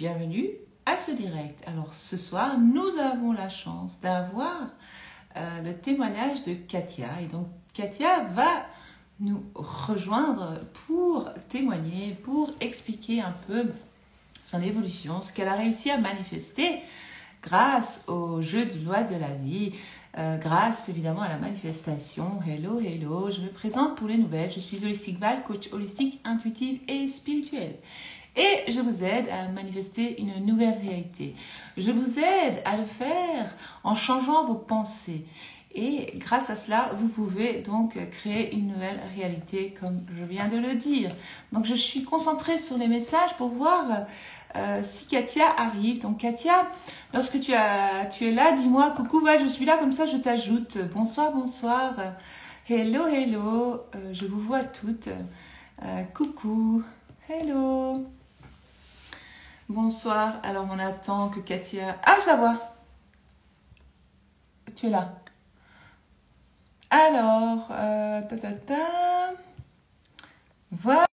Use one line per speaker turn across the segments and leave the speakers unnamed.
bienvenue à ce direct. Alors ce soir, nous avons la chance d'avoir le témoignage de Katia. Et donc Katia va nous rejoindre pour témoigner, pour expliquer un peu son évolution, ce qu'elle a réussi à manifester grâce au jeu de loi de la vie, grâce évidemment à la manifestation. Hello, hello, je me présente pour les nouvelles. Je suis Holistic Val, coach holistique, intuitive et spirituelle. Et je vous aide à manifester une nouvelle réalité. Je vous aide à le faire en changeant vos pensées. Et grâce à cela, vous pouvez donc créer une nouvelle réalité, comme je viens de le dire. Donc je suis concentrée sur les messages pour voir si Katia arrive. Donc Katia, lorsque tu es là, dis-moi coucou, ouais, je suis là, comme ça je t'ajoute. Bonsoir, bonsoir. Hello, hello. Je vous vois toutes. Coucou. Hello. Bonsoir. Alors on attend que Katia... Ah, je la vois. Tu es là. Alors, voilà.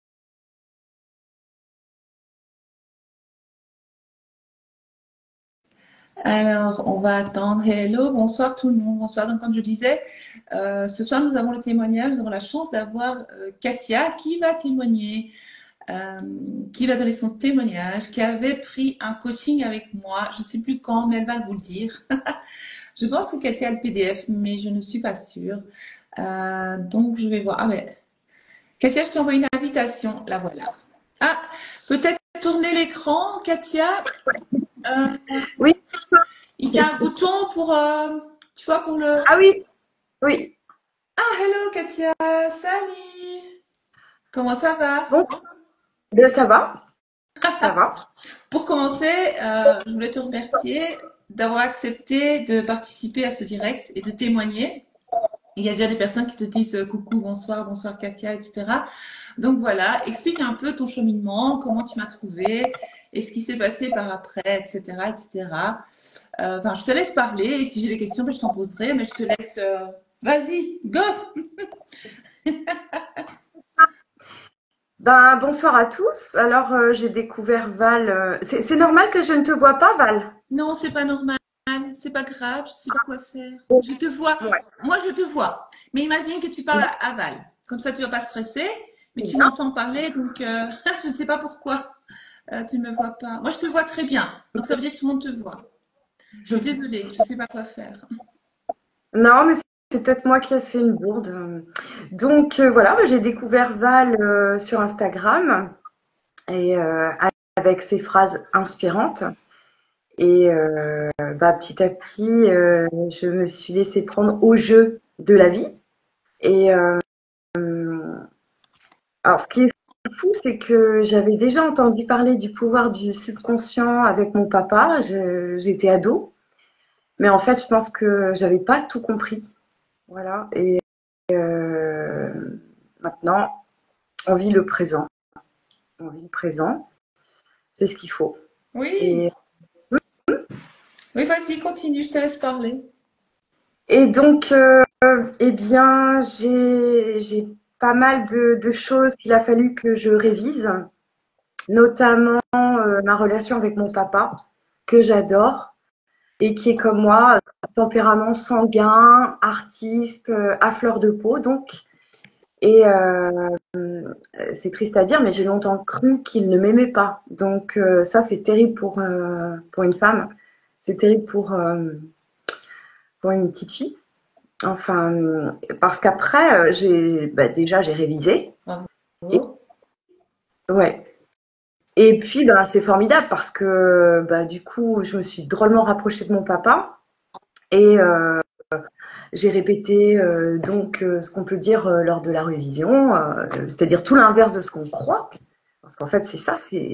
Alors, on va attendre. Hello, bonsoir tout le monde. Bonsoir. Donc, comme je disais, ce soir, nous avons le témoignage. Nous avons la chance d'avoir Katia qui va témoigner, qui va donner son témoignage, qui avait pris un coaching avec moi. Je ne sais plus quand, mais elle va vous le dire. Je pense que Katia a le PDF, mais je ne suis pas sûre. Donc, je vais voir. Ah, mais Katia, je t'envoie une invitation. La voilà. Ah, peut-être tourner l'écran, Katia.
Oui.
Il y a un bouton pour, tu vois, pour le...
Ah oui, oui.
Ah, hello, Katia. Salut. Comment ça va?
Bon, ben ça va, ça va.
Pour commencer, je voulais te remercier d'avoir accepté de participer à ce direct et de témoigner. Il y a déjà des personnes qui te disent coucou, bonsoir, bonsoir Katia, etc. Donc voilà, explique un peu ton cheminement, comment tu m'as trouvé, et ce qui s'est passé par après, etc., etc. Enfin, je te laisse parler, et si j'ai des questions, ben, je t'en poserai, mais je te laisse. Vas-y, go!
Ben, bonsoir à tous. Alors, j'ai découvert Val. C'est normal que je ne te vois pas, Val?
Non, c'est pas normal, c'est pas grave, je sais pas quoi faire. Je te vois,
Ouais.
moi je te vois, mais imagine que tu parles à Val. Comme ça, tu vas pas stresser, mais tu
Bien.
m'entends parler, donc je ne sais pas pourquoi tu me vois pas. Moi, je te vois très bien, donc ça veut dire que tout le monde te voit. Je suis désolée, je sais pas quoi faire.
Non, mais c'est peut-être moi qui ai fait une bourde. Donc, voilà, ben, j'ai découvert Val sur Instagram et avec ses phrases inspirantes. Et bah, petit à petit, je me suis laissée prendre au jeu de la vie. Et alors, ce qui est fou, c'est que j'avais déjà entendu parler du pouvoir du subconscient avec mon papa. J'étais ado, mais en fait, je pense que j'avais pas tout compris. Voilà. Et maintenant, on vit le présent. On vit le présent. C'est ce qu'il faut.
Oui,
Et,
oui, vas-y, continue, je te laisse parler.
et donc, eh bien, j'ai pas mal de choses qu'il a fallu que je révise, notamment ma relation avec mon papa, que j'adore et qui est comme moi, tempérament sanguin, artiste, à fleur de peau donc. Et c'est triste à dire, mais j'ai longtemps cru qu'il ne m'aimait pas. Donc ça, c'est terrible pour une femme. C'est terrible pour une petite fille. Enfin, parce qu'après, déjà, j'ai révisé. Et,
Bravo.
ouais. Et puis, bah, c'est formidable parce que bah, du coup, je me suis drôlement rapprochée de mon papa. Et j'ai répété ce qu'on peut dire lors de la révision, c'est-à-dire tout l'inverse de ce qu'on croit. Parce qu'en fait, c'est ça,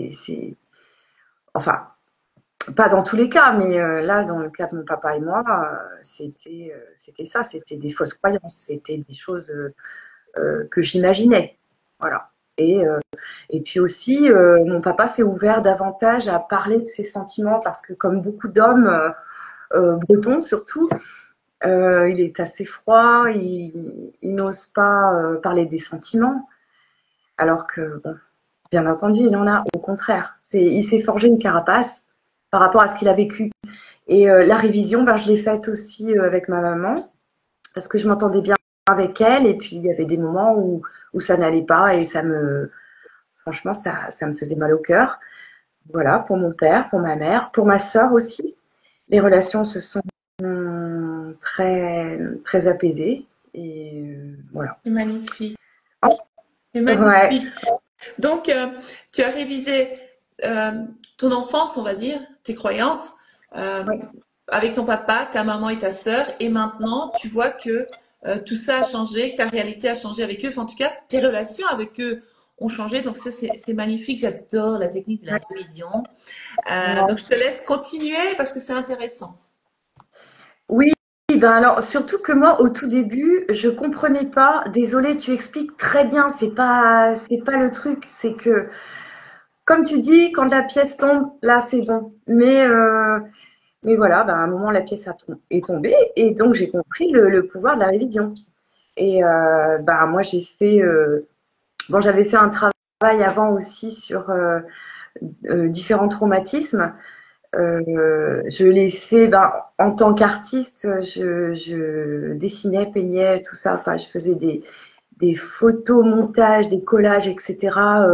enfin, pas dans tous les cas, mais là, dans le cas de mon papa et moi, c'était ça, c'était des fausses croyances, c'était des choses que j'imaginais. Voilà. Et puis aussi, mon papa s'est ouvert davantage à parler de ses sentiments parce que, comme beaucoup d'hommes, bretons surtout, il est assez froid, il n'ose pas parler des sentiments, alors que, bon, bien entendu, il y en a, au contraire. Il s'est forgé une carapace par rapport à ce qu'il a vécu. Et la révision, ben, je l'ai faite aussi avec ma maman, parce que je m'entendais bien avec elle. Et puis, il y avait des moments où ça n'allait pas et franchement, ça me faisait mal au cœur. Voilà, pour mon père, pour ma mère, pour ma sœur aussi. Les relations se sont très, très apaisées. Et voilà.
C'est magnifique. C'est
Ouais,
magnifique. Donc, tu as révisé ton enfance, on va dire, tes croyances, euh,
ouais.
avec ton papa, ta maman et ta sœur, et maintenant, tu vois que tout ça a changé, que ta réalité a changé avec eux. Enfin, en tout cas, tes relations avec eux ont changé. Donc, ça, c'est magnifique. J'adore la technique de la révision. Donc, je te laisse continuer parce que c'est intéressant.
Oui, ben alors surtout que moi au tout début, je comprenais pas. Désolée, tu expliques très bien, c'est pas le truc, c'est que comme tu dis, quand la pièce tombe, là c'est bon. Mais voilà, ben, à un moment la pièce est tombée et donc j'ai compris le pouvoir de la révision. Et ben moi j'ai fait bon j'avais fait un travail avant aussi sur différents traumatismes. Je l'ai fait ben, en tant qu'artiste, je dessinais, peignais, tout ça. Enfin, je faisais des photomontages, des collages, etc.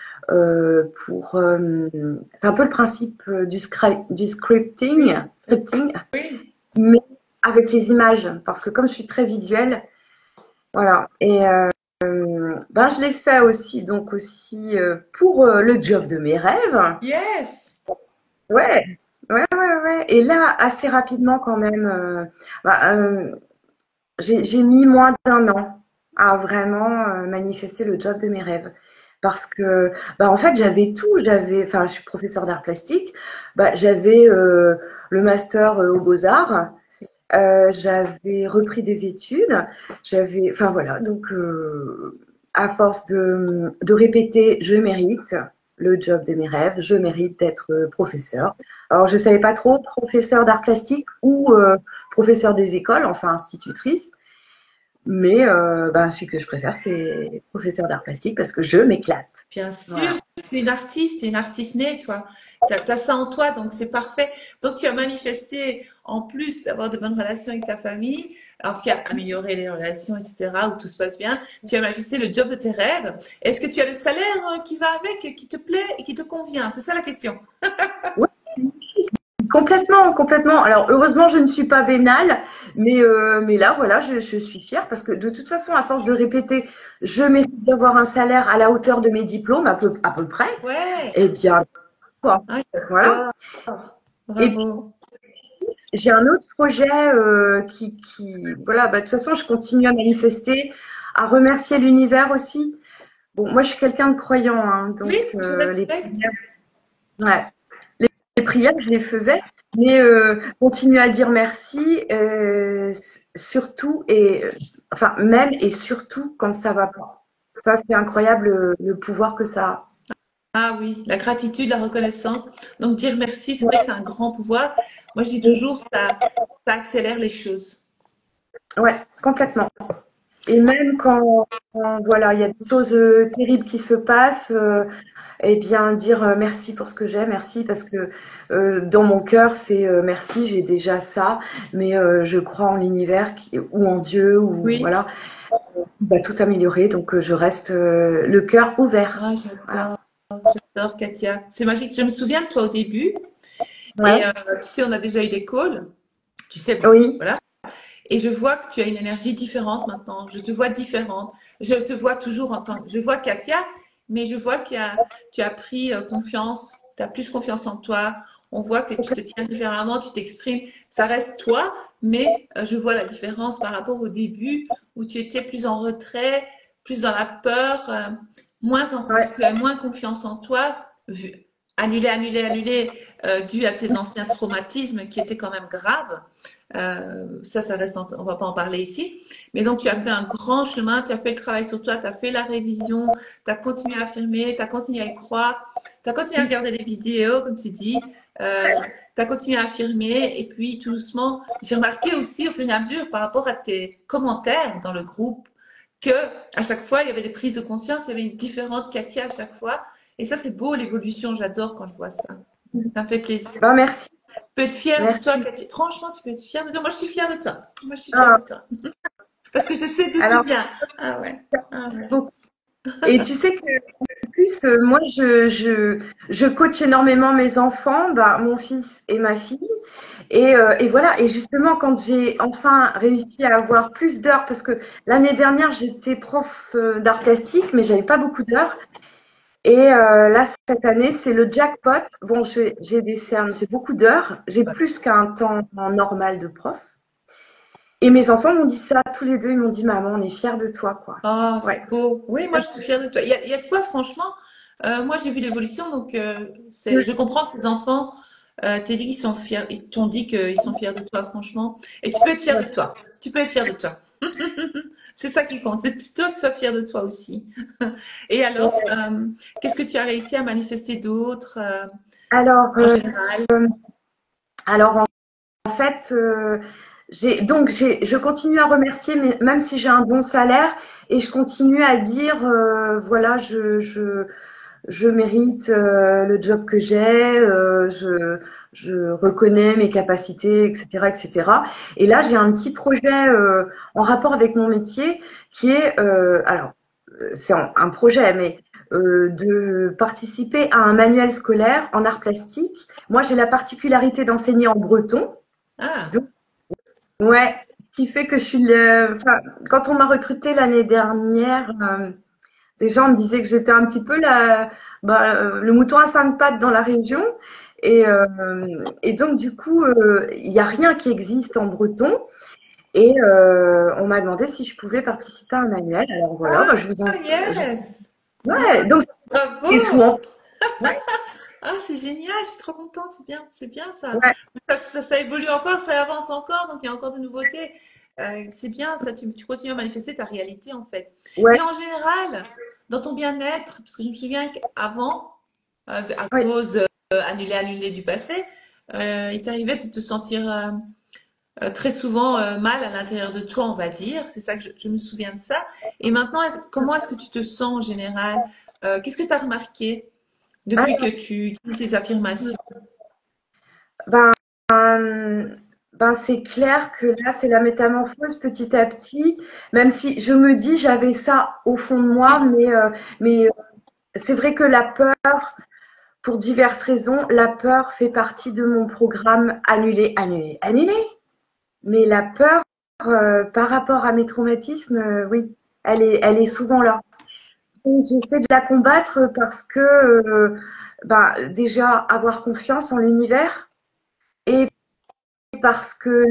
C'est un peu le principe du
Oui,
scripting,
oui.
mais avec les images, parce que comme je suis très visuelle, voilà. Et ben, je l'ai fait aussi, donc aussi pour le job de mes rêves.
Yes.
Ouais, ouais. Et là, assez rapidement quand même, bah, j'ai mis moins d'un an à vraiment manifester le job de mes rêves. Parce que, bah, en fait, j'avais tout. Enfin, je suis professeure d'art plastique. Bah, j'avais le master aux Beaux-Arts. J'avais repris des études. Enfin voilà. Donc, à force de répéter, je mérite le job de mes rêves. Je mérite d'être professeur. Alors, je savais pas trop professeur d'art plastique ou professeur des écoles, enfin institutrice. Mais bah, celui que je préfère, c'est professeur d'art plastique parce que je m'éclate.
Bien sûr,
Voilà.
t'es une artiste née, toi. T'as ça en toi, donc c'est parfait. Donc tu as manifesté, en plus d'avoir de bonnes relations avec ta famille, en tout cas améliorer les relations, etc., où tout se passe bien, tu as manifesté le job de tes rêves. Est-ce que tu as le salaire qui va avec, qui te plaît et qui te convient? C'est ça la question.
Ouais, complètement, complètement. Alors heureusement, je ne suis pas vénale, mais là, voilà, je suis fière parce que de toute façon, à force de répéter, je mérite d'avoir un salaire à la hauteur de mes diplômes, à peu près.
Ouais,
Eh bien, quoi.
ah,
Voilà.
j'adore.
Et puis,
Bravo.
j'ai un autre projet voilà, bah, de toute façon, je continue à manifester, à remercier l'univers aussi. Bon, moi, je suis quelqu'un de croyant, hein,
Oui,
donc
je
les
respecte.
prières, ouais, les prières, je les faisais, mais continuer à dire merci, surtout enfin même et surtout quand ça va pas. Ça, c'est incroyable le pouvoir que ça a.
Ah oui, la gratitude, la reconnaissance. Donc dire merci, c'est vrai que c'est un grand pouvoir. Moi, je dis toujours, ça accélère les choses.
Ouais, complètement. Et même voilà, il y a des choses terribles qui se passent, eh bien dire merci pour ce que j'ai, merci parce que dans mon cœur c'est merci, j'ai déjà ça, mais je crois en l'univers ou en Dieu ou
Oui,
voilà, va tout améliorer, donc je reste le cœur ouvert.
ah,
Voilà.
j'adore Katia. C'est magique. Je me souviens de toi au début et
Ouais,
tu sais, on a déjà eu des calls, tu sais,
oui,
voilà. Et je vois que tu as une énergie différente maintenant. Je te vois différente. Je te vois toujours en tant que... Je vois Katia, mais je vois tu as pris confiance, tu as plus confiance en toi. On voit que tu te tiens différemment, tu t'exprimes. Ça reste toi, mais je vois la différence par rapport au début où tu étais plus en retrait, plus dans la peur,
ouais,
tu as moins confiance en toi, annulé, dû à tes anciens traumatismes qui étaient quand même graves. Ça reste, on va pas en parler ici. Mais donc, tu as fait un grand chemin, tu as fait le travail sur toi, tu as fait la révision, tu as continué à affirmer, tu as continué à y croire, tu as continué à regarder des vidéos, comme tu dis, tu as continué à affirmer. Et puis, tout doucement, j'ai remarqué aussi au fur et à mesure, par rapport à tes commentaires dans le groupe, que à chaque fois, il y avait des prises de conscience, il y avait une différente Katia à chaque fois. Et ça, c'est beau, l'évolution. J'adore quand je vois ça. Ça me fait plaisir.
Ben, merci,
Tu peux être fière de toi,
merci.
Cathy. Franchement, tu peux être fière de toi. Moi, je suis fière de toi. Moi, je suis fière
Ah,
de toi. Parce que je sais d'où tu
alors,
viens. Ah ouais. Ah ouais.
beaucoup. Et tu sais que plus, moi, je coach énormément mes enfants, bah, mon fils et ma fille. Et voilà. Et justement, quand j'ai enfin réussi à avoir plus d'heures, parce que l'année dernière, j'étais prof d'art plastique, mais j'avais pas beaucoup d'heures. Et là, cette année, c'est le jackpot. Bon, j'ai des cernes, j'ai beaucoup d'heures. J'ai plus qu'un temps normal de prof. Et mes enfants m'ont dit ça, tous les deux. Ils m'ont dit, maman, on est fiers de toi, quoi.
Oh,
Ouais.
c'est beau. Oui, moi, je suis fière de toi. Il y a de quoi, franchement. Moi, j'ai vu l'évolution, donc je comprends que tes enfants t'aient dit qu'ils sont fiers. Ils t'ont dit qu'ils sont fiers de toi, franchement. Et tu peux être fier de toi. Tu peux être fier de toi. C'est ça qui compte. C'est que toi, sois fier de toi aussi. Et alors, qu'est-ce que tu as réussi à manifester d'autre
Alors,
en général?
alors en fait, je continue à remercier, mais même si j'ai un bon salaire, et je continue à dire, voilà, je mérite le job que j'ai, je reconnais mes capacités, etc., etc. Et cetera. Et là, j'ai un petit projet en rapport avec mon métier qui est, alors, c'est un projet, mais de participer à un manuel scolaire en art plastique. Moi, j'ai la particularité d'enseigner en breton.
Ah,
Donc, ouais, ce qui fait que enfin, quand on m'a recrutée l'année dernière, déjà, on me disait que j'étais un petit peu le mouton à cinq pattes dans la région. Et donc, du coup, il n'y a rien qui existe en breton. Et on m'a demandé si je pouvais participer à un manuel. Alors voilà, bah, je vous en.
yes!
Ouais, donc c'est
Bravo!
souvent. Ouais,
Ah, c'est génial, je suis trop contente, c'est bien ça.
ouais,
Ça évolue encore, ça avance encore, donc il y a encore de nouveautés. C'est bien ça, tu continues à manifester ta réalité en fait.
ouais,
Mais en général, dans ton bien-être, parce que je me souviens qu'avant, à
ouais.
cause annulé du passé, il t'arrivait de te sentir très souvent mal à l'intérieur de toi, on va dire. C'est ça que je me souviens de ça. Et maintenant, comment est-ce que tu te sens en général? Qu'est-ce que tu as remarqué depuis que tu dis ces affirmations?
Ben, ben, c'est clair que là, c'est la métamorphose petit à petit, même si je me dis j'avais ça au fond de moi, mais c'est vrai que la peur, pour diverses raisons, la peur fait partie de mon programme annulé, annulé, annulé. Mais la peur, par rapport à mes traumatismes, oui, elle est souvent là. Donc, j'essaie de la combattre parce que, ben, déjà, avoir confiance en l'univers et parce que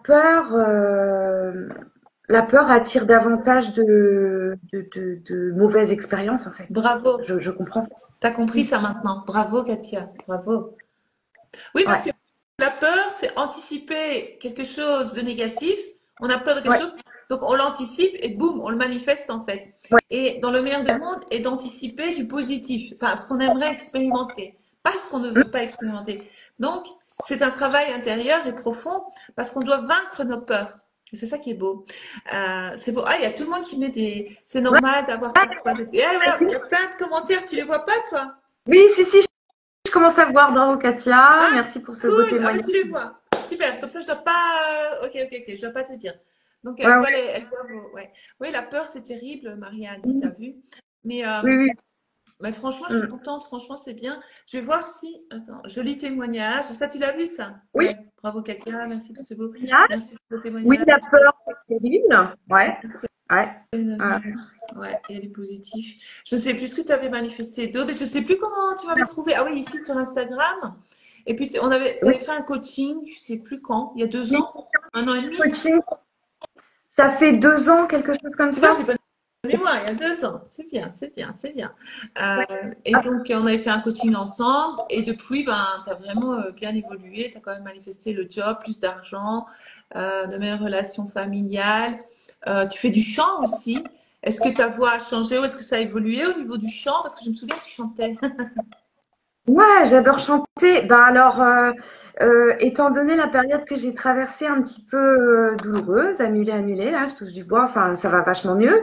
la peur attire davantage de mauvaises expériences, en fait.
Bravo,
Je comprends ça.
t'as compris ça maintenant. Bravo, Katia, bravo. Oui, parce
Ouais,
que la peur, c'est anticiper quelque chose de négatif. On a peur de quelque
ouais,
chose, donc on l'anticipe et boum, on le manifeste en fait.
ouais.
Et dans le meilleur des mondes, est d'anticiper du positif, enfin ce qu'on aimerait expérimenter, pas ce qu'on ne veut pas expérimenter. Donc, c'est un travail intérieur et profond parce qu'on doit vaincre nos peurs. Et c'est ça qui est beau. C'est beau. Ah, il y a tout le monde qui met des. C'est
Ouais,
normal d'avoir parfois des. Ah, voilà, il y a plein de commentaires. Tu les vois pas, toi?
oui, si, si, je commence à voir. Bravo, Katia.
Ah,
Merci pour ce beau
cool. Ah, mais
témoignage.
tu les vois. Super. Comme ça, je dois pas. Ok, ok, ok. Je dois pas te dire. Donc,
Ouais, ouais.
elles voient ouais. Oui, la peur, c'est terrible. Maria a dit, t'as
Oui,
vu. Mais,
oui.
franchement, je suis
Mm.
contente. Franchement, c'est bien. Je vais voir si. Attends, joli témoignage. Ça, tu l'as vu, ça?
Oui,
Ouais. Bravo, Katia. Merci pour ce beau.
témoignage.
Merci pour ce
Oui,
témoignage.
la peur, c'est terrible. Ouais, ouais. Ouais.
Ouais, et elle est positive. Je ne sais plus ce que tu avais manifesté d'autre, mais je ne sais plus comment tu m'avais trouvé. Ah oui, ici sur Instagram. Et puis, tu
Oui,
avais fait un coaching, je ne sais plus quand, il y a deux
oui.
ans, un an et demi.
Coaching, ça fait 2 ans, quelque chose comme
Tu vois,
ça.
j'ai pas de mémoire, il y a deux ans. C'est bien, c'est bien, c'est bien.
Ouais.
Et donc, on avait fait un coaching ensemble. Et depuis, ben, tu as vraiment bien évolué. Tu as quand même manifesté le job, plus d'argent, de meilleures relations familiales. Tu fais du chant aussi. Est-ce que ta voix a changé ou est-ce que ça a évolué au niveau du chant? Parce que je me souviens que tu chantais.
Ouais, j'adore chanter. Ben alors, étant donné la période que j'ai traversée un petit peu douloureuse, annulée, annulée, là, je touche du bois, enfin, ça va vachement mieux.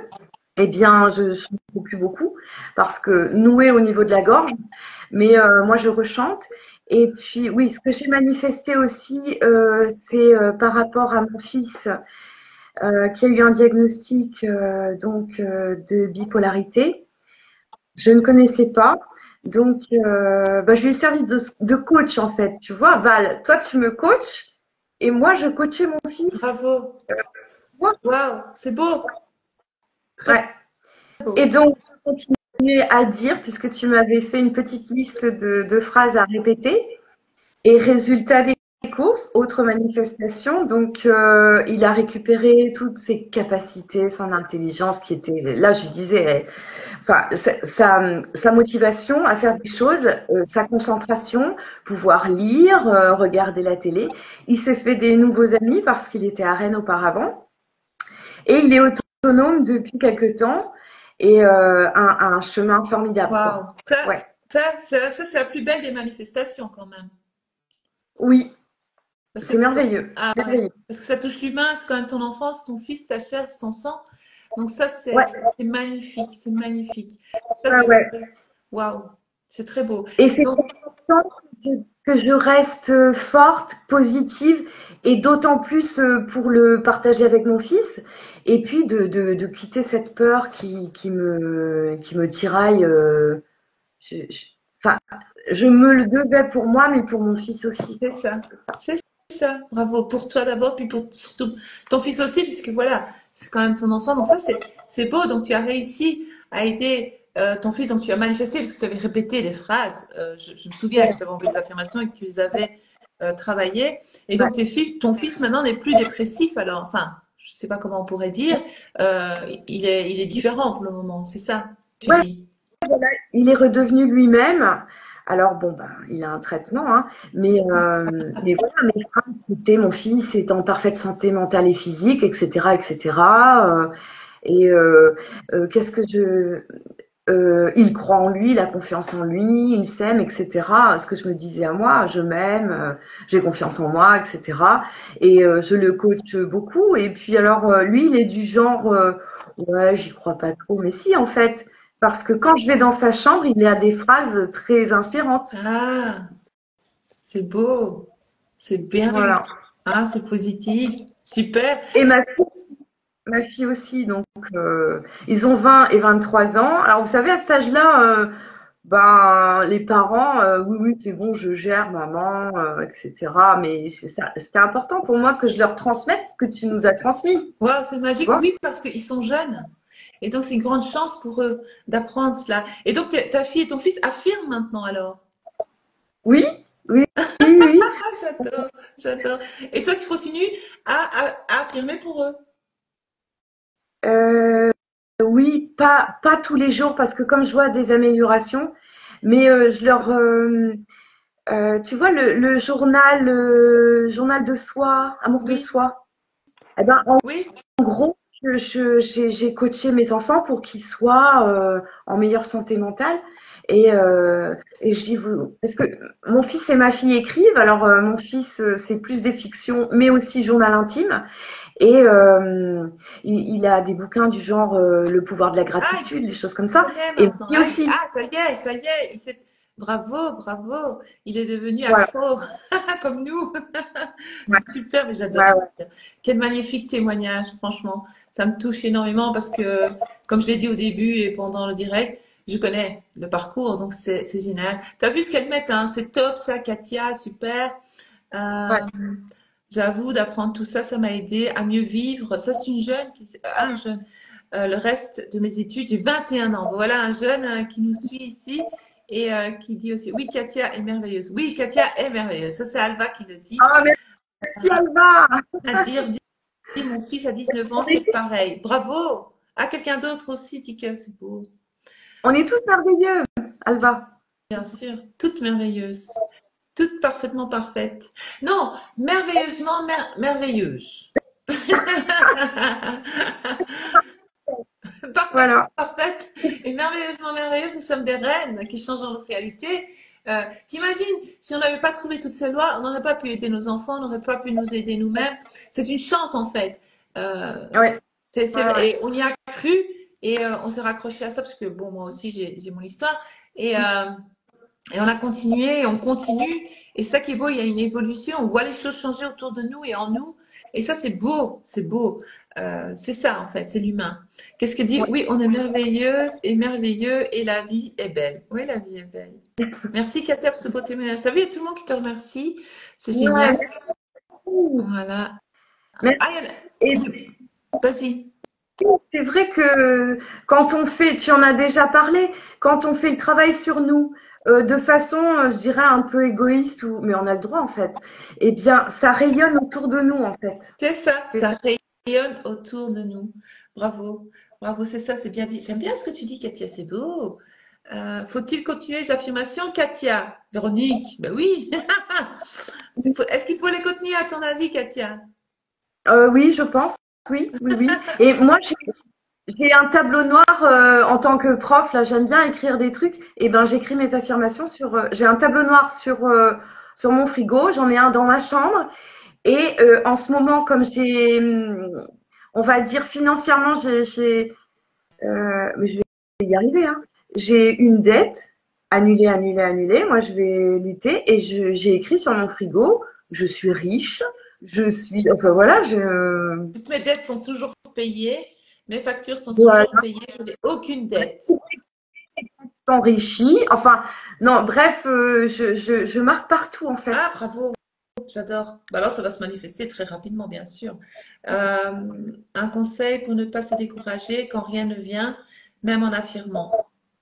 eh bien, je ne trouve plus beaucoup parce que noué au niveau de la gorge, mais moi, je rechante. Et puis, oui, ce que j'ai manifesté aussi, c'est par rapport à mon fils qui a eu un diagnostic de bipolarité. Je ne connaissais pas. Donc, bah, je lui ai servi de coach, en fait. Tu vois, Val, toi, tu me coaches et moi, je coachais mon fils.
Bravo. Waouh, c'est beau. Très
Ouais. Et
beau.
donc, je continuais à dire, puisque tu m'avais fait une petite liste de phrases à répéter. Et résultat des courses, autre manifestation, donc il a récupéré toutes ses capacités, son intelligence qui était, là je lui disais, enfin sa motivation à faire des choses, sa concentration, pouvoir lire, regarder la télé. Il s'est fait des nouveaux amis parce qu'il était à Rennes auparavant et il est autonome depuis quelque temps et un chemin formidable quoi.
Waouh. Ça,
Ouais,
c'est la plus belle des manifestations quand même.
oui,
Parce que,
c'est merveilleux,
ah ouais,
merveilleux.
parce que ça touche l'humain, c'est quand même ton enfance, ton fils, ta chair, ton sang. Donc ça,
Ouais,
c'est magnifique, c'est magnifique. Ça,
ouais, ouais.
waouh, c'est très beau.
Et c'est
Donc,
important que je reste forte, positive, et d'autant plus pour le partager avec mon fils, et puis de quitter cette peur qui me tiraille. Je- enfin, je me le devais pour moi, mais pour mon fils aussi,
c'est
quoi.
ça.
C'est ça.
C'est ça. Bravo pour toi d'abord, puis pour surtout ton fils aussi, puisque voilà, c'est quand même ton enfant. Donc ça, c'est beau. Donc tu as réussi à aider ton fils. Donc tu as manifesté, parce que tu avais répété des phrases. Je me souviens que
Ouais,
je t'avais envoyé des affirmations et que tu les avais travaillées. Et
ouais.
donc ton fils maintenant n'est plus dépressif. Alors, enfin, je sais pas comment on pourrait dire. Il est différent pour le moment. C'est ça, tu
Ouais,
dis.
il est redevenu lui-même. Alors bon, ben, il a un traitement, hein, mais voilà, mes phrases, c'était mon fils est en parfaite santé mentale et physique, etc., etc. Et qu'est-ce que je il croit en lui, il a confiance en lui, il s'aime, etc. Ce que je me disais à moi, je m'aime, j'ai confiance en moi, etc. Et je le coach beaucoup. Et puis alors, lui, il est du genre, ouais, j'y crois pas trop. Mais si, en fait, parce que quand je vais dans sa chambre, il a des phrases très inspirantes.
Ah, c'est beau. C'est bien.
Voilà.
Ah, c'est positif. Super.
Et ma fille aussi, donc ils ont 20 et 23 ans. Alors vous savez, à cet âge-là, ben les parents, oui, oui, c'est bon, je gère, maman, etc. Mais c'était important pour moi que je leur transmette ce que tu nous as transmis,
Waouh, c'est
tu
magique.
vois?
Oui, parce qu'ils sont jeunes. Et donc, c'est une grande chance pour eux d'apprendre cela. Et donc, ta fille et ton fils affirment maintenant alors.
Oui, oui, oui, oui.
Ah, j'adore, j'adore. Et toi, tu continues à affirmer pour eux.
Euh, oui, pas tous les jours parce que comme je vois des améliorations, mais je leur, tu vois journal de soi, amour de
Oui,
soi. Eh ben, en
oui.
gros, j'ai coaché mes enfants pour qu'ils soient en meilleure santé mentale. Et je dis, parce que mon fils et ma fille écrivent, alors mon fils, c'est plus des fictions, mais aussi journal intime. Et il a des bouquins du genre Le pouvoir de la
Ah,
gratitude, les choses comme
il
ça.
connaît
Et ma
maintenant.
fille aussi.
Ça y est, ça y est. Bravo, bravo. Il est devenu
Voilà.
accro, comme nous.
Ouais,
C'est super, mais j'adore
ouais,
ça.
ouais.
Quel magnifique témoignage, franchement. Ça me touche énormément parce que, comme je l'ai dit au début et pendant le direct, je connais le parcours, donc c'est génial. T'as vu ce qu'elles mettent, hein? C'est top, ça, Katia, super.
Ouais.
Euh, J'avoue, d'apprendre tout ça, ça m'a aidé à mieux vivre. Ça, c'est une jeune, un jeune. Le reste de mes études, j'ai 21 ans. Voilà un jeune qui nous suit ici et qui dit aussi, oui, Katia est merveilleuse. Oui, Katia est merveilleuse. Ça, c'est Alva qui le dit.
Ah, merci Alba.
À dire, dit, mon fils à 19 ans,
On
c'est
est,
pareil. Bravo! À quelqu'un d'autre aussi dit que c'est beau.
on est tous merveilleux, Alba.
Bien sûr, toute merveilleuse. Toute parfaitement parfaite. Non, merveilleusement merveilleuse. Parfaitement
Voilà.
parfaite et merveilleusement merveilleuse, nous sommes des reines qui changent notre réalité. T'imagines, si on n'avait pas trouvé toutes ces lois, on n'aurait pas pu aider nos enfants, on n'aurait pas pu nous aider nous-mêmes. C'est une chance en fait. Euh,
Ouais, ouais, ouais.
et on y a cru Et on s'est raccroché à ça parce que, bon, moi aussi, j'ai mon histoire. Et, euh, et on a continué, on continue. Et ça qui est beau, il y a une évolution. On voit les choses changer autour de nous et en nous. Et ça, c'est beau, c'est beau. C'est ça, en fait, c'est l'humain. Qu'est-ce que dit?
Ouais.
Oui, on est merveilleuse et merveilleux et la vie est belle. Oui, la vie est belle. Merci, Katia, pour ce beau témoignage. T'as vu, il y a tout le monde qui te remercie. C'est
Ouais,
génial.
merci.
Voilà.
Merci.
Ah,
Et
vas-y.
c'est vrai que quand on fait, tu en as déjà parlé, quand on fait le travail sur nous de façon, je dirais, un peu égoïste, mais on a le droit en fait, eh bien, ça rayonne autour de nous en fait.
C'est ça,
C'est ça.
ça rayonne autour de nous. Bravo, bravo, c'est ça, c'est bien dit. J'aime bien ce que tu dis, Katia, c'est beau. Faut-il continuer les affirmations, Katia? Véronique, ben oui. Est-ce qu'il faut les continuer à ton avis, Katia?
Oui, je pense. Oui, oui, oui. Et moi, j'ai un tableau noir en tant que prof. Là, j'aime bien écrire des trucs. Et ben, j'écris mes affirmations sur. J'ai un tableau noir sur mon frigo. J'en ai un dans ma chambre. Et en ce moment, comme on va dire financièrement, mais je vais y arriver, hein. J'ai une dette, annulée, annulée, annulée. Moi, je vais lutter et j'ai écrit sur mon frigo, je suis riche, enfin voilà,
Toutes mes dettes sont toujours payées, mes factures sont
voilà,
toujours payées, je n'ai aucune dette.
s'enrichit. Enfin, non, bref, je marque partout en
Ah,
fait.
bravo, j'adore. Bah alors, ça va se manifester très rapidement, bien sûr. Un conseil pour ne pas se décourager quand rien ne vient, même en affirmant.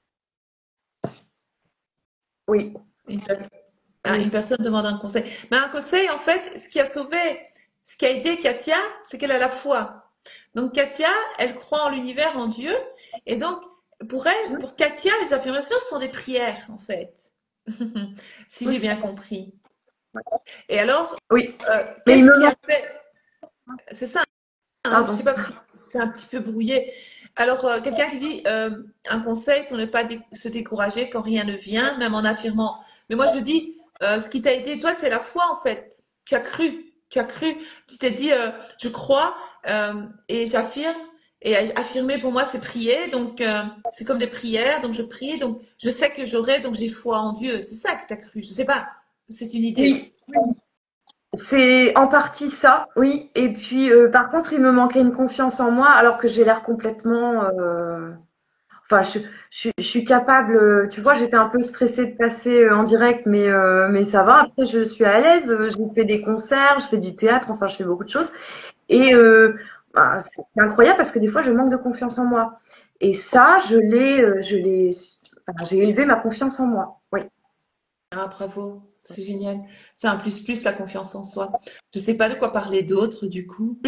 Oui,
Une, per- une
oui,
personne demande un conseil. Mais un conseil, en fait, ce qui a aidé Katia, c'est qu'elle a la foi. Donc Katia, elle croit en l'univers, en Dieu. Et donc, pour elle, pour Katia, les affirmations sont des prières, en fait. Si
oui,
j'ai bien compris. Et alors,
oui. Mais il
qu'est-ce
me
qui a
manque,
fait? C'est ça, hein, je
pardon.
sais pas, parce que c'est un petit peu brouillé. Alors, quelqu'un qui dit un conseil pour ne pas se décourager quand rien ne vient, même en affirmant. Mais moi, je dis, ce qui t'a aidé, toi, c'est la foi, en fait. Tu as cru, tu as cru. Tu t'es dit, je crois et j'affirme. Et affirmer, pour moi, c'est prier. Donc, c'est comme des prières. Donc, je prie. Donc, je sais que j'aurai. Donc, j'ai foi en Dieu. C'est ça que tu as cru. Je sais pas. C'est une idée.
Oui, c'est en partie ça, oui. Et puis, par contre, il me manquait une confiance en moi, alors que j'ai l'air complètement. Enfin, je suis capable. Tu vois, j'étais un peu stressée de passer en direct, mais ça va. Après, je suis à l'aise. J'ai fait des concerts, je fais du théâtre. Enfin, je fais beaucoup de choses. Et bah, c'est incroyable parce que des fois, je manque de confiance en moi. Et ça, enfin, j'ai élevé ma confiance en moi. Oui.
Ah, bravo, c'est génial. C'est un plus la confiance en soi. Je ne sais pas de quoi parler d'autre, du coup.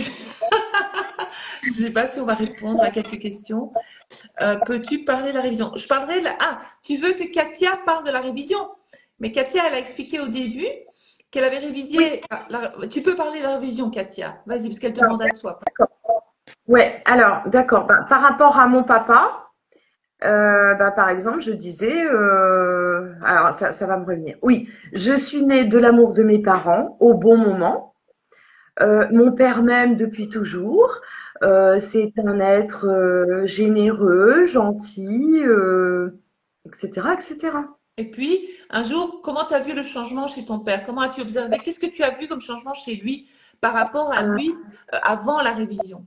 Je ne sais pas si on va répondre à quelques questions. Peux-tu parler de la révision? Je parlerai de la... Ah, tu veux que Katia parle de la révision? Mais Katia, elle a expliqué au début qu'elle avait
Oui.
révisé. Tu peux parler de la révision, Katia. Vas-y, parce qu'elle demande à toi.
Ouais. Alors, d'accord. Bah, par rapport à mon papa. Bah, par exemple, je disais, alors ça va me revenir. Oui, je suis née de l'amour de mes parents au bon moment. Mon père m'aime depuis toujours. C'est un être généreux, gentil, etc., etc.
Et puis, un jour, comment tu as vu le changement chez ton père? Comment as-tu observé? Qu'est-ce que tu as vu comme changement chez lui par rapport à
Euh,
lui avant la révision?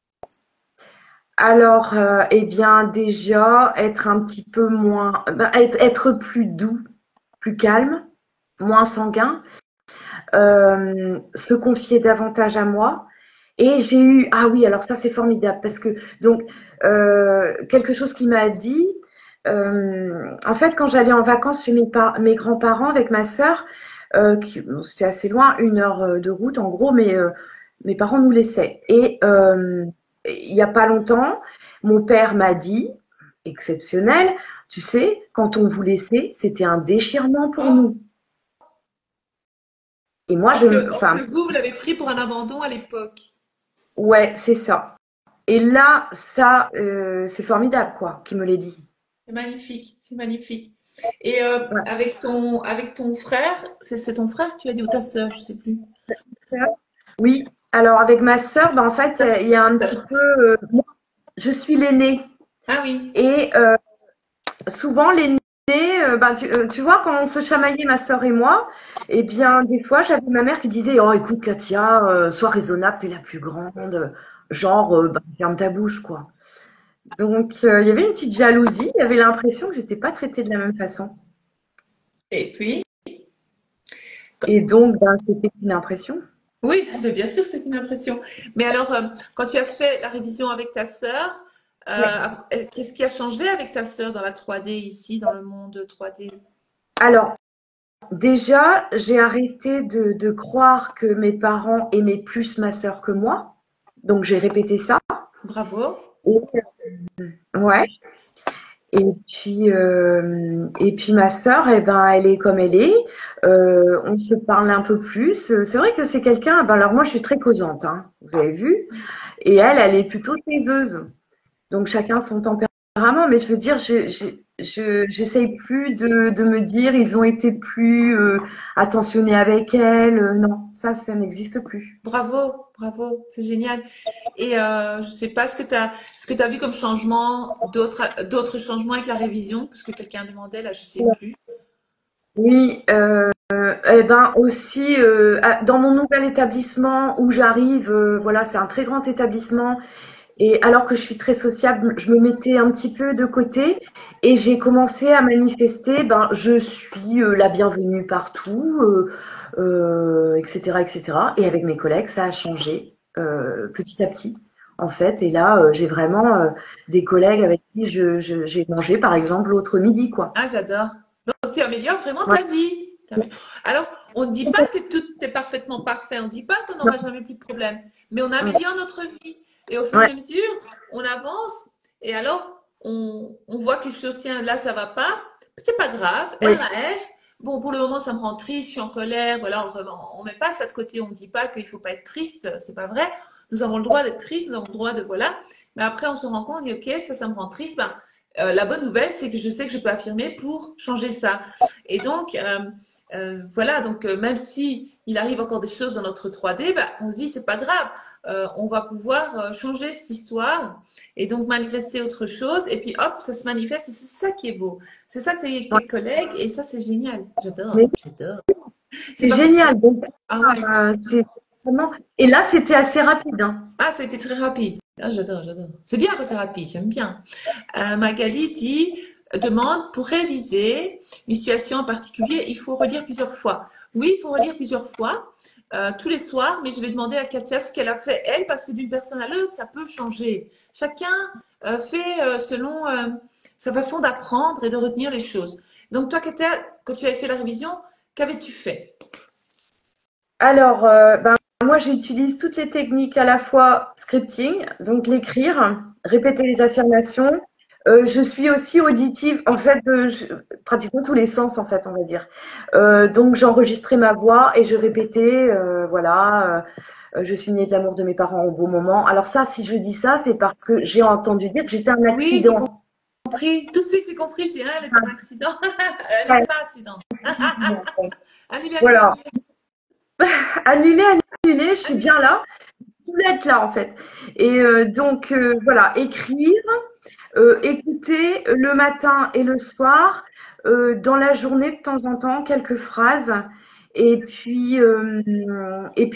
alors, eh bien, déjà, être un petit peu moins, bah, être plus doux, plus calme, moins sanguin, se confier davantage à moi. Et j'ai eu, ah oui, alors ça c'est formidable parce que donc quelque chose qui m'a dit, en fait quand j'allais en vacances chez mes grands-parents avec ma sœur, bon, c'était assez loin, 1 heure de route en gros, mais mes parents nous laissaient. Et il y a pas longtemps, mon père m'a dit, exceptionnel, tu sais, quand on vous laissait, c'était un déchirement pour
Oh,
nous. Et moi
or
enfin,
que vous l'avez pris pour un abandon à l'époque.
ouais, c'est ça. Et là, ça, c'est formidable, quoi, qu'il me l'ait dit.
C'est magnifique, c'est magnifique. Et
Ouais.
avec ton frère, c'est ton frère, tu as dit, ou ta sœur, je sais plus.
Oui, alors avec ma sœur, bah, en fait,
Ta
il y a un petit
sœur.
peu, moi, je suis l'aînée.
Ah oui.
Et souvent, l'aîné, tu vois, quand on se chamaillait, ma sœur et moi, eh bien, des fois, j'avais ma mère qui disait, oh, écoute, Katia, sois raisonnable, t'es la plus grande. Genre, ferme ta bouche, quoi. Donc, il y avait une petite jalousie. Il y avait l'impression que j'étais pas traitée de la même façon.
Et puis,
Et donc, c'était une impression.
oui, mais bien sûr, c'est une impression. Mais alors, quand tu as fait la révision avec ta sœur,
Ouais.
qu'est-ce qui a changé avec ta sœur dans la 3D ici, dans le monde 3D?
Alors, déjà, j'ai arrêté de croire que mes parents aimaient plus ma sœur que moi. Donc, j'ai répété ça.
Bravo.
Et, ouais. Et puis ma sœur, eh ben, elle est comme elle est. On se parle un peu plus. C'est vrai que c'est quelqu'un. Ben alors moi, je suis très causante, hein, vous avez vu. Et elle est plutôt taiseuse. Donc chacun son tempérament. Mais je veux dire, j'essaye plus de me dire ils ont été plus attentionnés avec elle. Non, ça n'existe plus.
Bravo, bravo, c'est génial. Et je sais pas ce que tu as vu comme changement, d'autres changements avec la révision, parce que quelqu'un demandait, là, je sais plus.
Oui, eh ben aussi dans mon nouvel établissement où j'arrive, voilà, c'est un très grand établissement. Et alors que je suis très sociable, je me mettais un petit peu de côté et j'ai commencé à manifester, ben, je suis la bienvenue partout, etc., etc. Et avec mes collègues, ça a changé petit à petit, en fait. Et là, j'ai vraiment des collègues avec qui j'ai mangé, par exemple, l'autre midi, quoi.
Ah, j'adore. Donc, tu améliores vraiment
Ouais.
ta vie. Alors, on ne dit pas que tout est parfaitement parfait, on ne dit pas qu'on n'aura jamais plus de problèmes, mais on améliore notre vie. Et au fur et
Ouais,
à mesure, on avance, et alors, on voit quelque chose, tiens, là, ça va pas, c'est pas grave,
oui,
RAF, bon, pour le moment, ça me rend triste, je suis en colère, voilà, on met pas ça de côté, on ne dit pas qu'il faut pas être triste, c'est pas vrai. Nous avons le droit d'être triste, nous avons le droit de, voilà. Mais après, on se rend compte, on dit, ok, ça me rend triste, ben, la bonne nouvelle, c'est que je sais que je peux affirmer pour changer ça. Et donc, voilà, donc même si il arrive encore des choses dans notre 3D, bah, on se dit c'est pas grave, on va pouvoir changer cette histoire et donc manifester autre chose. Et puis hop, ça se manifeste et c'est ça qui est beau. C'est ça que tu as avec
ouais.
tes collègues et ça c'est génial.
Mais
J'adore, j'adore. C'est
c'est
pas
génial. Donc,
ah ouais,
c'est vraiment. Et là, c'était assez rapide, hein.
ah ça a été très rapide. Ah j'adore, j'adore. C'est bien quand c'est rapide, j'aime bien. Magali demande, pour réviser une situation en particulier, il faut relire plusieurs fois. Oui, il faut relire plusieurs fois, tous les soirs, mais je vais demander à Katia ce qu'elle a fait elle, parce que d'une personne à l'autre, ça peut changer. Chacun fait selon sa façon d'apprendre et de retenir les choses. Donc toi, Katia, quand tu avais fait la révision, qu'avais-tu fait?
Alors, moi, j'utilise toutes les techniques à la fois scripting, donc l'écrire, répéter les affirmations. Je suis aussi auditive, en fait, pratiquement tous les sens, en fait, on va dire. Donc, j'enregistrais ma voix et je répétais, voilà, je suis née de l'amour de mes parents au beau moment. Alors ça, si je dis ça, c'est parce que j'ai entendu dire que j'étais un
Oui, j'ai
accident.
compris. Tout de suite, j'ai compris. Je dis, ah, elle est un accident. Elle
Ouais,
n'était pas un accident. Annulé, annulé,
voilà.
annulé.
Annulé, annulé, je suis
Annulé.
bien là. Je voulais être là, en fait. Et donc, voilà, écrire. Écouter le matin et le soir, dans la journée de temps en temps, quelques phrases. Et puis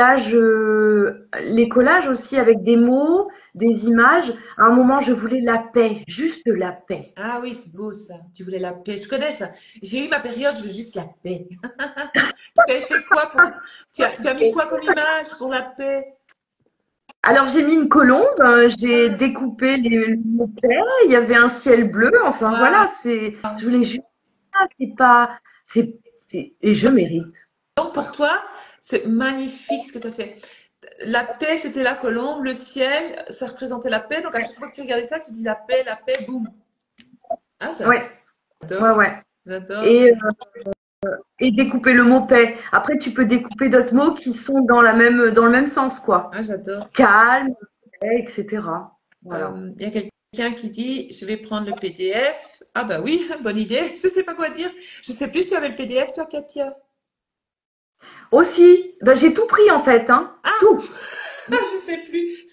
les collages aussi avec des mots, des images. À un moment, je voulais la paix, juste la paix.
Ah oui, c'est beau ça. Tu voulais la paix. Je connais ça. J'ai eu ma période, je veux juste la paix. Tu as fait quoi pour... Tu as mis quoi comme image pour la paix?
Alors j'ai mis une colombe, j'ai
Ah,
découpé le mots paix, il y avait un ciel bleu, enfin
waouh.
voilà, je voulais juste ça, c'est pas, et je mérite.
Donc pour toi, c'est magnifique ce que tu as fait. La paix, c'était la colombe. Le ciel, ça représentait la paix. Donc à chaque fois que tu regardais ça, tu dis la paix, boum. Ah,
Ouais, ouais,
j'adore.
ouais.
J'adore.
Et Et découper le mot paix. Après, tu peux découper d'autres mots qui sont dans le même sens, quoi.
Ah, j'adore.
Calme, paix, etc. Voilà.
Il y a quelqu'un qui dit, je vais prendre le PDF. Ah bah oui, bonne idée. Je sais pas quoi dire. Je sais plus si tu avais le PDF, toi, Katia.
Aussi, ben, j'ai tout pris en fait, hein.
Ah,
Tout.
je sais plus.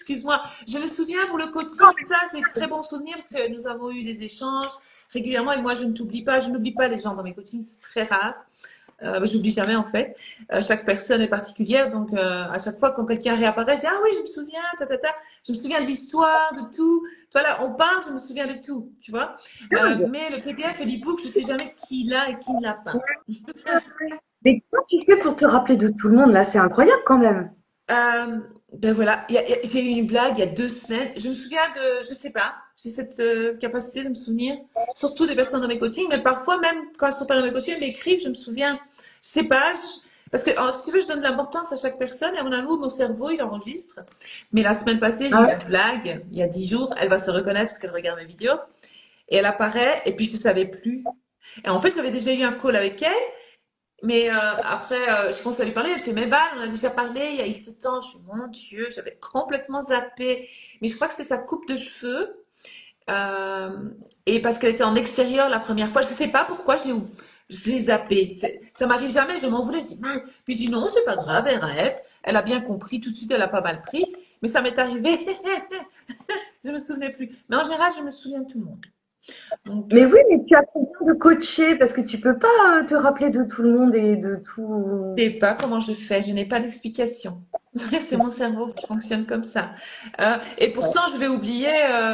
excuse-moi. Je me souviens pour le coaching, ça, j'ai de très bons souvenirs parce que nous avons eu des échanges régulièrement et moi, je ne t'oublie pas. Je n'oublie pas les gens dans mes coachings, c'est très rare. Je n'oublie jamais en fait. Chaque personne est particulière, donc à chaque fois quand quelqu'un réapparaît, je dis ah oui, je me souviens, je me souviens de l'histoire, de tout. Toi là, on parle, je me souviens de tout, tu vois. Mais le PDF et l'ebook, je sais jamais qui l'a et qui ne l'a pas.
Mais comment tu fais pour te rappeler de tout le monde là? C'est incroyable quand même.
Ben voilà, j'ai eu une blague il y a 2 semaines. Je me souviens de, je sais pas, j'ai cette capacité de me souvenir, surtout des personnes dans mes coachings, mais parfois même quand elles sont pas dans mes coachings, elles m'écrivent, je me souviens. Je sais pas, parce que si tu veux, je donne de l'importance à chaque personne et à mon amour, mon cerveau, il enregistre. Mais la semaine passée, j'ai
Ah
eu
ouais?
une blague, il y a 10 jours, elle va se reconnaître parce qu'elle regarde mes vidéos, et elle apparaît, et puis je ne savais plus. Et en fait, j'avais déjà eu un call avec elle. Mais après, je commence à lui parler, elle fait, mais Val, on a déjà parlé il y a X temps. Je suis, mon Dieu, j'avais complètement zappé. Mais je crois que c'était sa coupe de cheveux. Euh, et parce qu'elle était en extérieur la première fois, je ne sais pas pourquoi je l'ai zappé. Ça m'arrive jamais, je m'en voulais, je dis, mince. Puis je dis, non, c'est pas grave, elle rêve. Elle a bien compris, tout de suite, elle a pas mal pris. Mais ça m'est arrivé, je me souvenais plus. Mais en général, je me souviens de tout le monde. Donc,
Mais oui, mais tu as combien de coachés? Parce que tu peux pas te rappeler de tout le monde et de tout.
je sais pas comment je fais, je n'ai pas d'explication. C'est mon cerveau qui fonctionne comme ça. Et pourtant, je vais oublier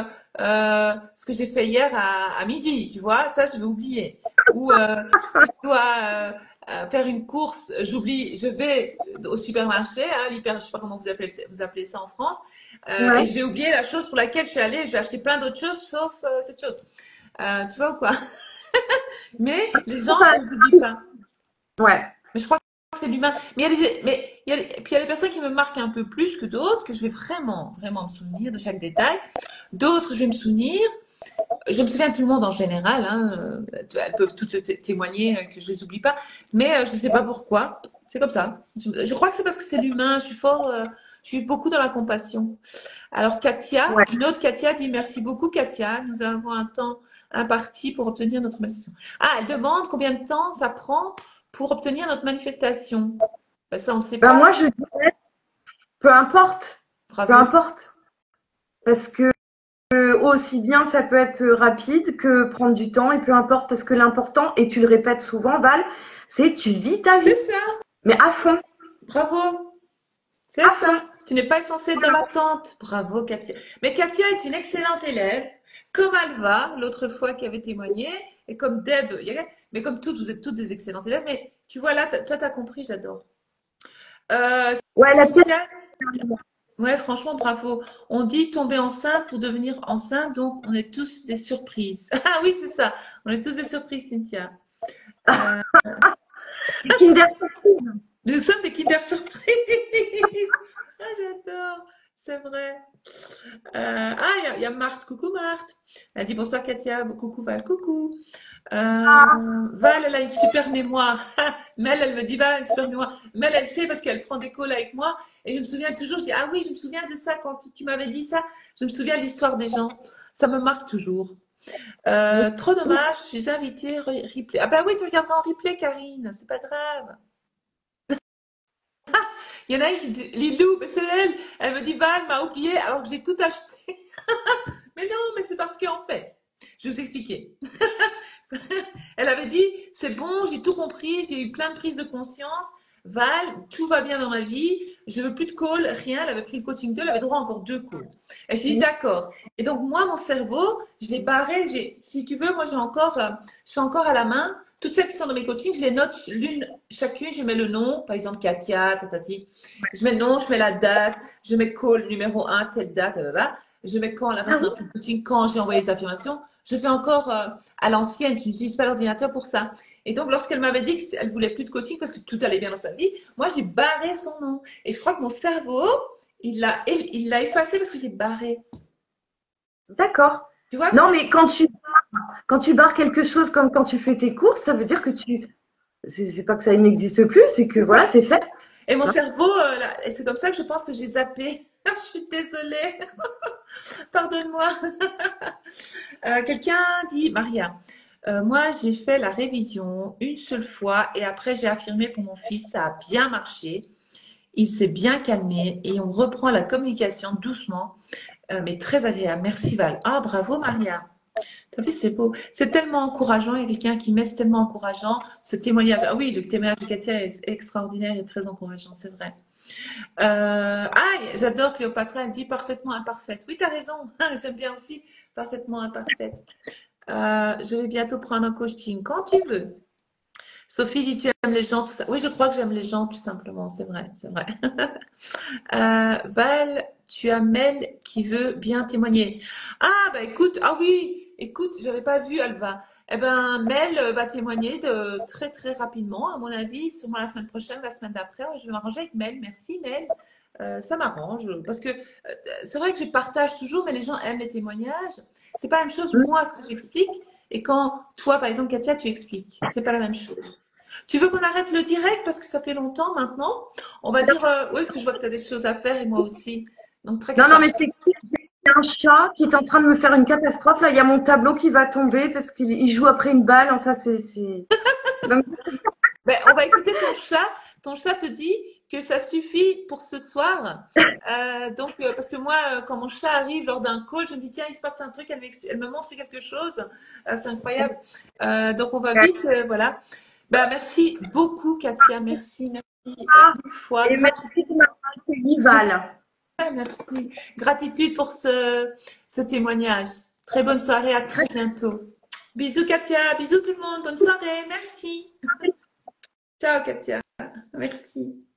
ce que j'ai fait hier à midi, tu vois, ça, je vais oublier. Ou je dois faire une course, j'oublie, je vais au supermarché, hein, l'hyper, je sais pas comment vous appelez ça en France, et
Ouais.
je vais oublier la chose pour laquelle je suis allée, je vais acheter plein d'autres choses sauf cette chose. Tu vois ou quoi? Mais les gens, je les oublie pas.
Ouais.
Mais je crois que c'est l'humain. Mais puis il y a des personnes qui me marquent un peu plus que d'autres, que je vais vraiment, vraiment me souvenir de chaque détail. D'autres, je vais me souvenir. Je me souviens de tout le monde en général. Hein, elles peuvent toutes témoigner que je les oublie pas. Mais je ne sais pas pourquoi. C'est comme ça. Je crois que c'est parce que c'est l'humain. Je suis fort. Je suis beaucoup dans la compassion. Alors Katia,
Ouais.
une autre Katia dit merci beaucoup Katia. Nous avons un temps imparti pour obtenir notre manifestation. Ah, elle demande combien de temps ça prend pour obtenir notre manifestation. Ben, ça, on ne sait
Ben
pas.
moi, je dirais, peu importe. Peu
Bravo.
importe. Parce que aussi bien ça peut être rapide que prendre du temps et peu importe. Parce que l'important, et tu le répètes souvent, Val, c'est tu vis ta
C'est
vie.
ça.
Mais à fond.
Bravo. C'est
À
ça.
fond.
Tu n'es pas censé être dans l'attente. Bravo Katia. Mais Katia est une excellente élève, comme Alva, l'autre fois qui avait témoigné, et comme Deb. Mais comme toutes, vous êtes toutes des excellentes élèves. Mais tu vois là, toi, tu as compris, j'adore. Euh,
Ouais, la tienne.
Cynthia, ouais, franchement, bravo. On dit tomber enceinte pour devenir enceinte, donc on est tous des surprises. Ah oui, c'est ça. On est tous des surprises, Cynthia. Euh,
Kinder Surprise.
nous sommes des Kinder Surprises. Ah, j'adore. C'est vrai. Il y a Marthe. Coucou Marthe. Elle dit bonsoir Katia. Coucou Val. Coucou. Val, elle a une super mémoire. Mel, elle me dit, Val, elle a une super mémoire. Mel, elle sait parce qu'elle prend des calls avec moi. Et je me souviens toujours, je dis, ah oui, je me souviens de ça quand tu m'avais dit ça. Je me souviens de l'histoire des gens. Ça me marque toujours. Trop dommage, je suis invitée replay. Ah bah oui, tu regarderas en replay, Karine. C'est pas grave. Il y en a une qui dit, Lilou, mais c'est elle. Elle me dit, Val m'a oublié alors que j'ai tout acheté. Mais non, mais c'est parce qu'en fait, je vais vous expliquer. Elle avait dit, c'est bon, j'ai tout compris, j'ai eu plein de prises de conscience. Val, tout va bien dans ma vie, je veux plus de calls, rien. Elle avait pris le coaching 2, elle avait droit à encore 2 calls. Elle s'est dit, d'accord. Et donc, moi, mon cerveau, je l'ai barré. Si tu veux, moi, je suis encore à la main. Toutes celles qui sont dans mes coachings, je les note chacune, je mets le nom, par exemple, Katia, tatati. Je mets le nom, je mets la date, je mets call numéro 1, telle date, là. Je mets quand la
Ah
personne
oui.
a pris le coaching, quand j'ai envoyé les affirmations. Je fais encore à l'ancienne, je n'utilise pas l'ordinateur pour ça. Et donc, lorsqu'elle m'avait dit qu'elle voulait plus de coaching parce que tout allait bien dans sa vie, moi, j'ai barré son nom. Et je crois que mon cerveau, il l'a effacé parce que j'ai barré.
D'accord.
Tu vois ce que
Non,
je...
mais quand tu barres quelque chose comme quand tu fais tes courses, ça veut dire que c'est pas que ça n'existe plus, c'est que
C'est
voilà,
ça.
c'est fait.
Et mon
Hein.
cerveau, et c'est comme ça que je pense que j'ai zappé. Je suis désolée. Pardonne-moi. Quelqu'un dit, Maria, moi j'ai fait la révision une seule fois et après j'ai affirmé pour mon fils, ça a bien marché. il s'est bien calmé et on reprend la communication doucement, mais très agréable. Merci Val. Ah, bravo Maria. T'as vu, c'est beau. C'est tellement encourageant. Il y a quelqu'un qui met, c'est tellement encourageant. Ce témoignage. Ah oui, le témoignage de Katia est extraordinaire et très encourageant, c'est vrai. J'adore Cléopâtra, elle dit parfaitement imparfaite. Oui, t'as raison. J'aime bien aussi parfaitement imparfaite. Je vais bientôt prendre un coaching quand tu veux. Sophie dit tu aimes les gens, tout ça. Oui, je crois que j'aime les gens tout simplement. C'est vrai, c'est vrai. Val, tu as Mel qui veut bien témoigner. Ah, bah écoute, ah oui, écoute, j'avais pas vu Alva. Eh ben, Mel va témoigner de très très rapidement, à mon avis, sûrement la semaine prochaine, la semaine d'après. Ouais, je vais m'arranger avec Mel. Merci Mel. Ça m'arrange parce que c'est vrai que je partage toujours, mais les gens aiment les témoignages. C'est pas la même chose moi ce que j'explique et quand toi, par exemple, Katia, tu expliques. C'est pas la même chose. Tu veux qu'on arrête le direct parce que ça fait longtemps maintenant? On va dire, oui, parce que je vois que tu as des choses à faire et moi aussi. Donc,
Non, non,
tracasse-toi
mais
pas.
c'est un chat qui est en train de me faire une catastrophe. Là, il y a mon tableau qui va tomber parce qu'il joue après une balle. Enfin, Donc,
Ben, on va écouter ton chat. Ton chat te dit que ça suffit pour ce soir. Parce que moi, quand mon chat arrive lors d'un call, je me dis, tiens, il se passe un truc, elle me montre quelque chose. C'est incroyable. Donc, on va vite, voilà. Ben, merci beaucoup, Katia. Merci, merci. Une fois,
et
gratitude.
merci de m'avoir accueilli, Val.
Merci. Gratitude pour ce témoignage. Très bonne soirée, à très bientôt. Bisous Katia, bisous tout le monde, bonne soirée, merci. Ciao Katia, merci.